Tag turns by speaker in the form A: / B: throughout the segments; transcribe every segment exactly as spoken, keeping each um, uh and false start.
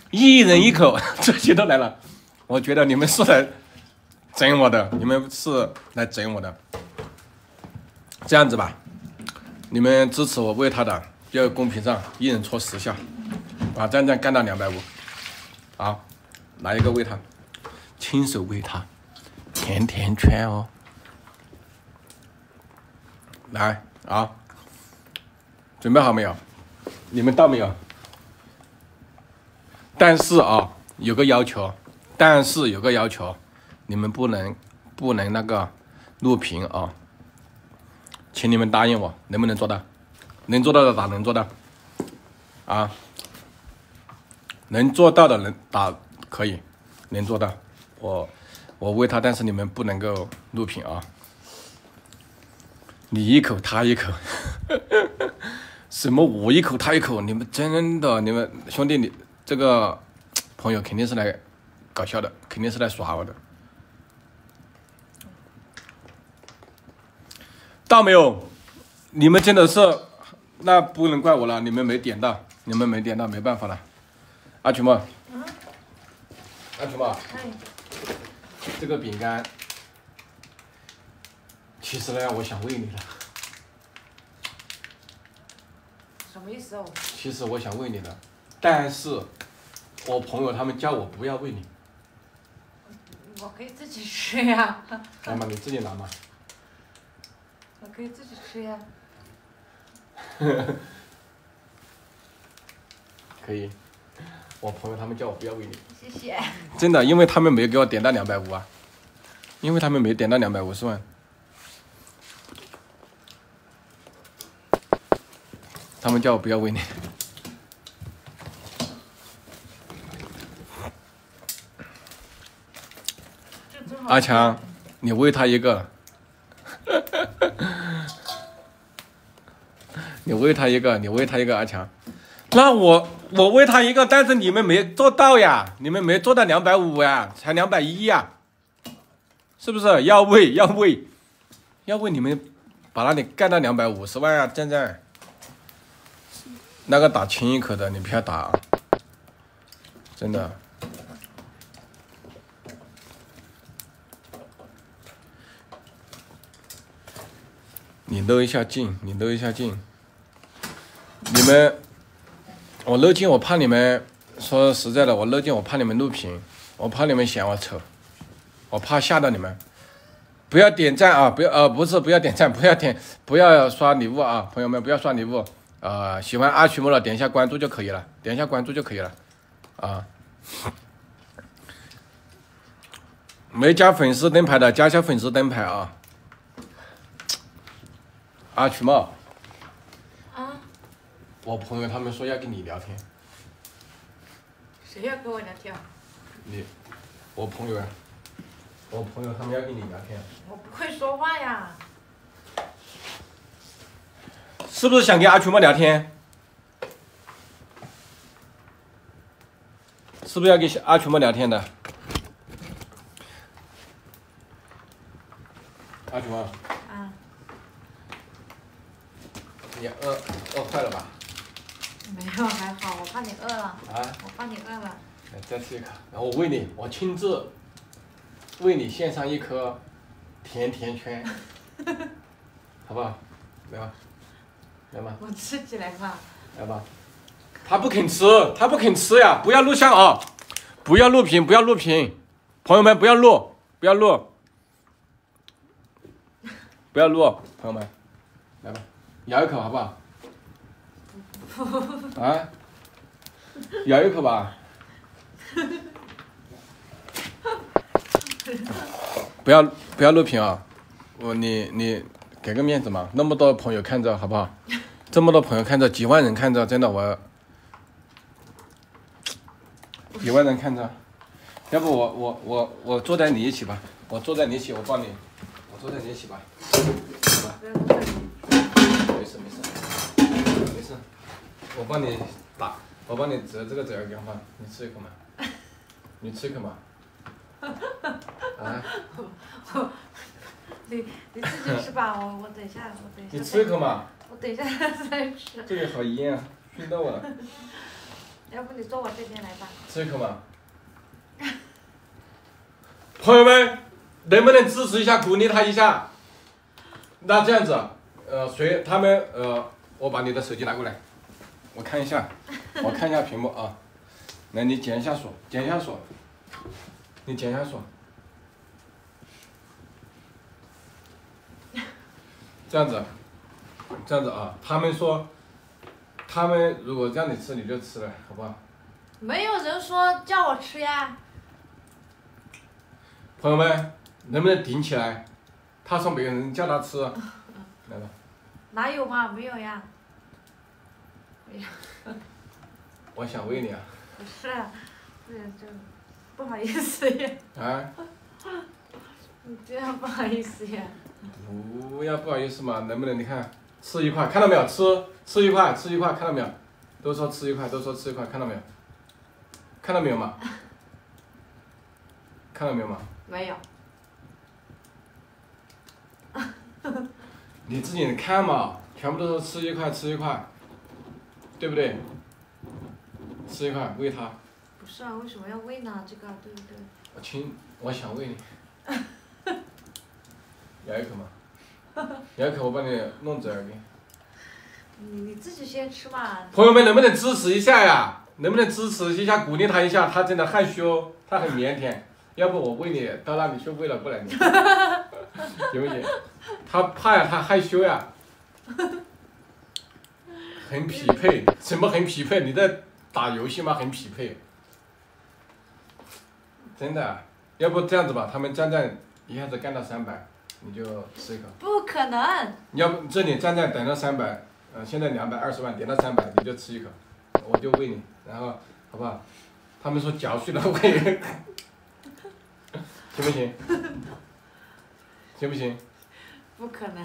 A: 一人一口，这些都来了。我觉得你们是来整我的，你们是来整我的。这样子吧，你们支持我喂他的，要公屏上，一人戳十下，把这样这样干到两百五。好，来一个喂他，亲手喂他，甜甜圈哦。来啊，准备好没有？你们到没有？但是啊，有个要求，但是有个要求，你们不能不能那个录屏啊，请你们答应我，能不能做到？能做到的打能做到，啊，能做到的人打可以，能做到，我我喂他，但是你们不能够录屏啊。你一口他一口，什么我一口他一口？你们真的，你们兄弟，你这个朋友肯定是来搞笑的，肯定是来耍我的。到没有？你们真的是，那不能怪我了，你们没点到，你们没点到，没办法了。阿群嘛，嗯，阿群嘛，这个饼干。其实呢，我想喂你的。
B: 什么意思哦？
A: 其实我想喂你的，但是我朋友他们叫我不要喂你。
B: 我可以自己吃呀。
A: 来嘛，你自己拿嘛。
B: 我可以自己吃呀。
A: 可以，我朋友他们叫我不要喂你。
B: 谢谢。
A: 真的，因为他们没给我点到两百五啊，因为他们没点到两百五十万。他们叫我不要喂你。阿强，你喂他一个，你喂他一个，你喂他一个，阿强。那我我喂他一个，但是你们没做到呀，你们没做到两百五呀，才两百一呀，是不是？要喂要喂，要喂你们把那里干到两百五十万啊，站在。那个打亲一口的，你不要打，真的。你搂一下镜，你搂一下镜。你们，我搂镜，我怕你们说实在的，我搂镜，我怕你们录屏，我怕你们嫌我丑，我怕吓到你们。不要点赞啊！不要呃，不是不要点赞，不要点，不要刷礼物啊，朋友们不要刷礼物。呃，喜欢阿曲木的点一下关注就可以了，点一下关注就可以了，啊，没加粉丝灯牌的加一下粉丝灯牌啊。阿曲木，
B: 啊，
A: 我朋友他们说要跟你聊天。
B: 谁要跟我聊天？
A: 你，我朋友呀，我朋友他们要跟你聊天。
B: 我不会说话呀。
A: 是不是想跟阿群木聊天？是不是要跟阿群木聊天的？阿群木。
B: 啊。
A: 你饿饿坏了吧？
B: 没有，还好，我怕你饿了。
A: 啊？
B: 我怕你饿了。
A: 来，再吃一口，然后我喂你，我亲自为你献上一颗甜甜圈，好不好？来吧。来吧，
B: 我吃起来吧。
A: 来吧，他不肯吃，他不肯吃呀！不要录像啊，不要录屏，不要录屏，朋友们不要录，不要录，不要录，朋友们，来吧，咬一口好不好？啊，咬一口吧。不要不要录屏啊！我你你给个面子嘛，那么多朋友看着好不好？这么多朋友看着，几万人看着，真的我，几万人看着，要不我我我我坐在你一起吧，我坐在你一起，我帮你，我坐在你一起吧，好吧？没事没事没事，我帮你打，我帮你折这个折耳根吧，你吃一口嘛，你吃一口嘛，啊？
B: 你你自己吃吧，我我等一下，我等一下。
A: 你吃一口嘛。
B: 我等一下再吃。
A: 这个好腌啊，熏到我了。
B: 要不你坐我这边来吧。
A: 吃一口嘛。朋友们，能不能支持一下，鼓励他一下？那这样子，呃，谁他们呃，我把你的手机拿过来，我看一下，我看一下屏幕啊。来，你剪一下锁，剪一下锁，你剪一下锁。这样子，这样子啊，他们说，他们如果让你吃，你就吃了，好不好？
B: 没有人说叫我吃呀。
A: 朋友们，能不能顶起来？他说没有人叫他吃，来吧。
B: 哪有嘛？没有呀。没有。
A: 我想喂你啊。
B: 不是，不是这，不好意思呀。
A: 啊？
B: 你这样不好意思呀。
A: 不要不好意思嘛，能不能你看吃一块，看到没有？吃吃一块，吃一块，看到没有？都说吃一块，都说吃一块，看到没有？看到没有嘛？看到没有嘛？
B: 没有。
A: 你自己看嘛，全部都说吃一块，吃一块，对不对？吃一块喂它。
B: 不是啊，为什么要喂呢？这个对不对？
A: 我亲，我想喂你。咬一口嘛，咬一口我把你弄这儿给。
B: 你你自己先吃嘛。
A: 朋友们，能不能支持一下呀？能不能支持一下，鼓励他一下？他真的害羞，他很腼腆。要不我喂你到那里去喂了过来你，行不行？他怕呀，他害羞呀。很匹配，什么很匹配？你在打游戏吗？很匹配。真的，要不这样子吧，他们站站一下子干到三百，你就吃一口。
B: 不可能。
A: 要不这里站站等到三百，呃，现在两百二十万，点到三百你就吃一口，我就喂你，然后好不好？他们说嚼碎了喂，行不行？行不行？
B: 不可能。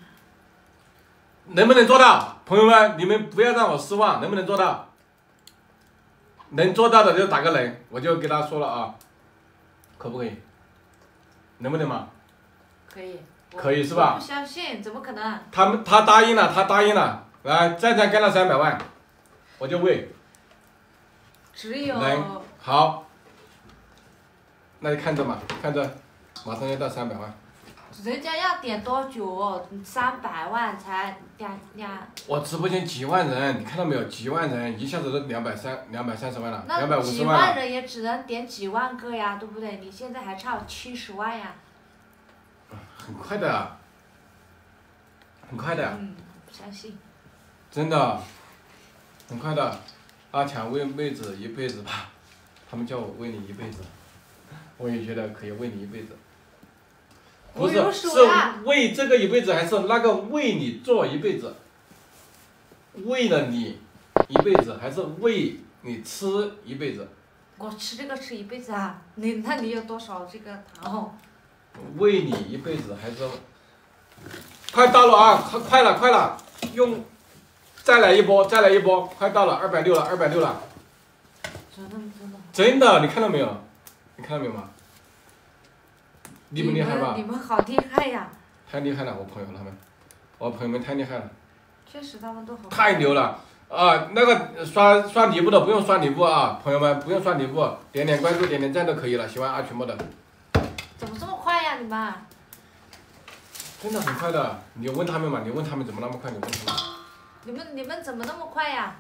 A: 能不能做到？朋友们，你们不要让我失望，能不能做到？能做到的就打个零，我就给他说了啊，可不可以？能不能嘛？
B: 可以。
A: 可以是吧？
B: 我不相信，怎么可能？
A: 他们他答应了，他答应了，来站站干到三百万，我就喂。
B: 只有。
A: 零好，那就看着嘛，看着，马上要到三百万。
B: 人家要点多久？三百万才两两。
A: 我直播间几万人，你看到没有？几万人一下子都两百三两百三十万了，两百五十万了。
B: 那几万人也只能点几万个呀，对不对？你现在还差七十万呀。
A: 很快的，很快的。
B: 嗯，不相信。
A: 真的，很快的。阿强喂妹子一辈子吧，他们叫我喂你一辈子，我也觉得可以喂你一辈子。不是，是为这个一辈子，还是那个为你做一辈子？为了你一辈子，还是为你吃一辈子？
B: 我吃这个吃一辈子啊！你那你有多少这个糖？
A: 为你一辈子，还是快到了啊！快快了，快了，用再来一波，再来一波，快到了，二百六了，二百六了。
B: 真的真的。
A: 真的，你看到没有？你看到没有吗？厉不厉害吧？
B: 你们好厉害呀！
A: 太厉害了，我朋友他们，我朋友们太厉害了。
B: 确实，他们都好。
A: 太牛了啊！那个刷刷礼物的不用刷礼物啊，朋友们不用刷礼物，点点关注、点点赞都可以了。喜欢阿群播的。
B: 怎么这么快呀，你们？
A: 真的很快的，你问他们嘛？你问他们怎么那么快？你问他们。
B: 你们你们怎么那么快呀？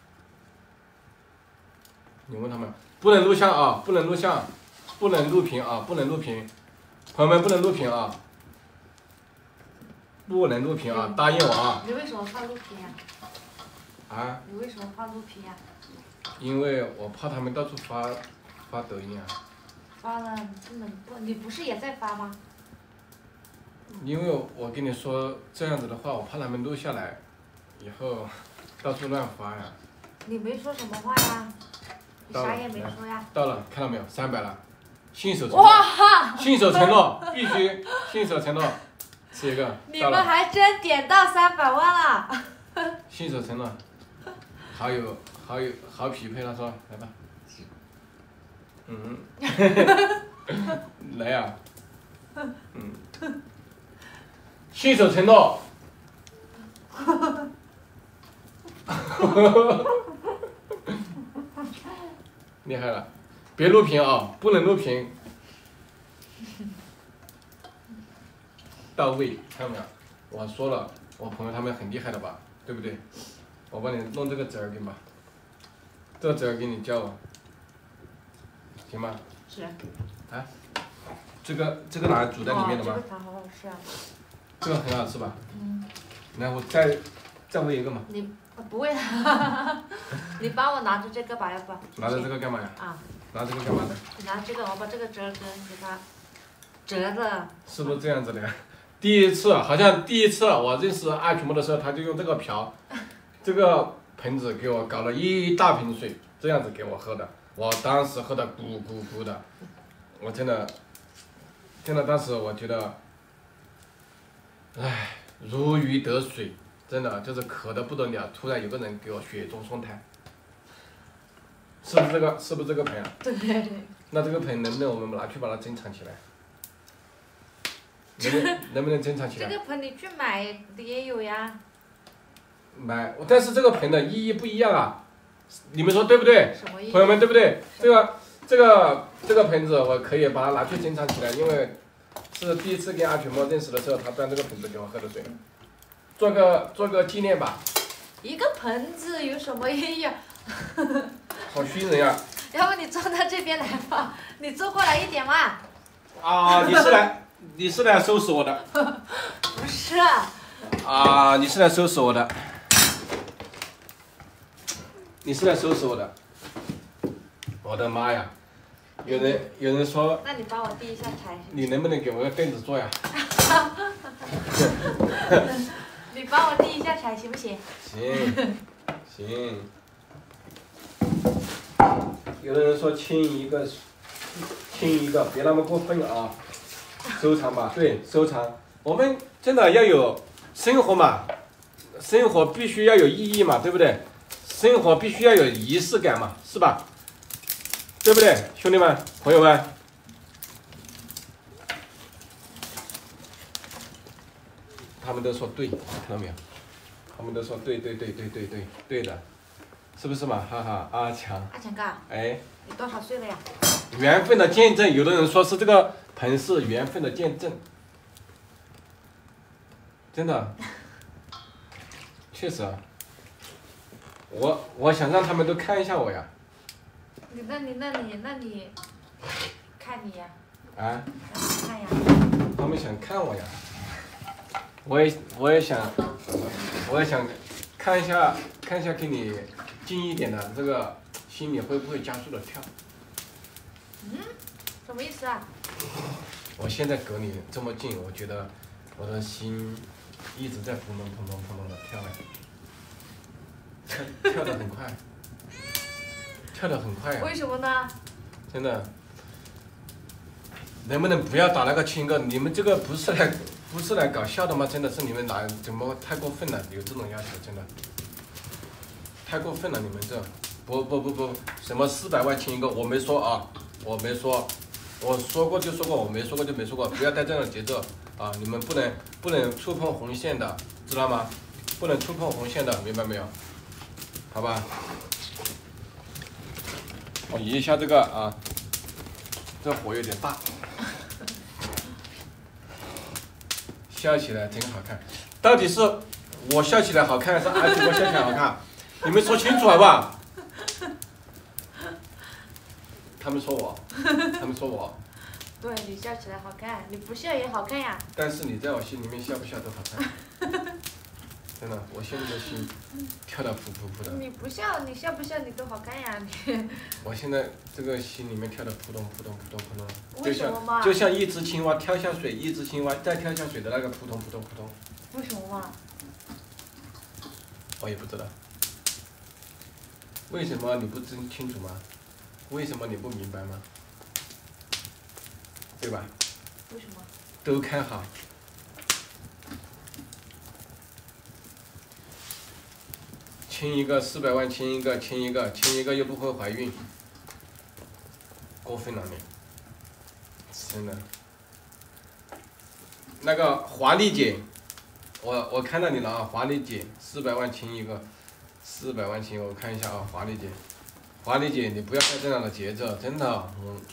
A: 你问他们，不能录像啊，不能录像，不能录屏啊，不能录屏，朋友们不能录屏啊，不能录屏啊，答应我啊。
B: 你为什么怕录屏呀？
A: 啊？
B: 你为什么怕录屏呀？
A: 因为我怕他们到处发发抖音啊。
B: 发了不能不，你不是也在发吗？
A: 因为我跟你说这样子的话，我怕他们录下来，以后到处乱发呀。
B: 你没说什么话呀？你啥也没说呀。
A: 到了，看到没有？三百了，信守承诺。
B: 哇！
A: 信守承诺，必须信守承诺，吃一个。
B: 你们还真点到三百万了。
A: 信守承诺，好有好有好匹配了，说来吧。嗯。来呀、啊。嗯。信守承诺。 厉害了，别录屏啊，不能录屏。到位，看到没有？我说了，我朋友他们很厉害的吧，对不对？我帮你弄这个籽儿给你吧，这个籽儿给你叫，行吗？
B: 是。
A: 啊，这个这个拿来煮在里面的吗？
B: 哦、这个汤好好吃啊。
A: 这个很好吃吧？
B: 嗯。
A: 然后再再喂一个嘛。
B: 你不喂你帮我拿着这个吧，要不？
A: 拿着这个干嘛呀？
B: 啊。
A: 拿这个干嘛的？
B: 你拿这个，我把这个折根给它折了。
A: 是不是这样子的呀？第一次，好像第一次我认识阿群木的时候，他就用这个瓢，这个盆子给我搞了一大瓶水，这样子给我喝的。我当时喝的咕咕咕的，我真的，真的当时我觉得，唉，如鱼得水，真的就是渴得不得了。突然有个人给我雪中送炭，是不是这个？是不是这个盆啊？
B: 对对对。
A: 那这个盆能不能我们拿去把它珍藏起来？能不能能不能珍藏起来？
B: 这个盆你去买的也有呀。
A: 买，但是这个盆的意义不一样啊，你们说对不对？
B: 什么意义？
A: 朋友们对不对？这个这个这个盆子我可以把它拿去珍藏起来，因为是第一次跟阿群猫认识的时候，他端这个盆子给我喝的水，做个做个纪念吧。
B: 一个盆子有什么意义啊？
A: 好虚人呀！
B: 要不你坐到这边来吧，你坐过来一点嘛。
A: 啊，你是来你是来收拾我的？
B: 不是。
A: 啊，你是来收拾我的？你是来收拾我的？我的妈呀！有人有人说，
B: 那你帮我递一下柴。
A: 你能不能给我个凳子坐呀？
B: 你帮我递一下柴行不行？
A: 行，行。有的人说亲一个，亲一个，别那么过分啊！收藏吧，对，收藏。我们真的要有生活嘛，生活必须要有意义嘛，对不对？生活必须要有仪式感嘛，是吧？对不对，兄弟们、朋友们？他们都说对，看到没有？他们都说对对对对对对对的，是不是嘛？哈哈，阿强。
B: 阿强哥。
A: 哎。
B: 你多少岁了呀？
A: 缘分的见证，有的人说是这个盆是缘分的见证，真的，确实啊。我我想让他们都看一下我呀。
B: 你那你那你那你看你呀。
A: 啊。
B: 让你看呀。
A: 他们想看我呀。我也我也想，我也想看一下看一下给你近一点的这个。心里会不会加速的跳？
B: 嗯，什么意思啊？
A: 我现在隔你这么近，我觉得我的心一直在砰咚砰咚砰咚的跳哎，跳跳得很快，跳得很快啊！
B: 为什么呢？
A: 真的，能不能不要打那个亲哥？你们这个不是来不是来搞笑的吗？真的是你们哪怎么太过分了？有这种要求真的太过分了，你们这。不不不不，什么四百万亲一个，我没说啊，我没说，我说过就说过，我没说过就没说过，不要带这种节奏啊！你们不能不能触碰红线的，知道吗？不能触碰红线的，明白没有？好吧。我移一下这个啊，这火有点大，笑起来真好看。到底是我笑起来好看，还是阿群我笑起来好看？你们说清楚好不好？他们说我，他们说我。
B: 对你笑起来好看，你不笑也好看呀。
A: 但是你在我心里面笑不笑都好看。真的，我现在的心跳得噗噗噗的。
B: 你不笑，你笑不笑你都好看呀你。
A: 我现在这个心里面跳得扑通扑通扑通扑通，
B: 为什么嘛？
A: 就像一只青蛙跳下水，一只青蛙再跳下水的那个扑通扑通扑通。
B: 为什么嘛？
A: 我也不知道。为什么你不真清楚吗？为什么你不明白吗？对吧？
B: 为什么？
A: 都看好。亲一个四百万，亲一个，亲一个，亲一个又不会怀孕，过分了你，真的。那个华丽姐，我我看到你了啊，华丽姐，四百万亲一个，四百万亲，我看一下啊，华丽姐， 华丽姐，你不要带这样的节奏，真的，我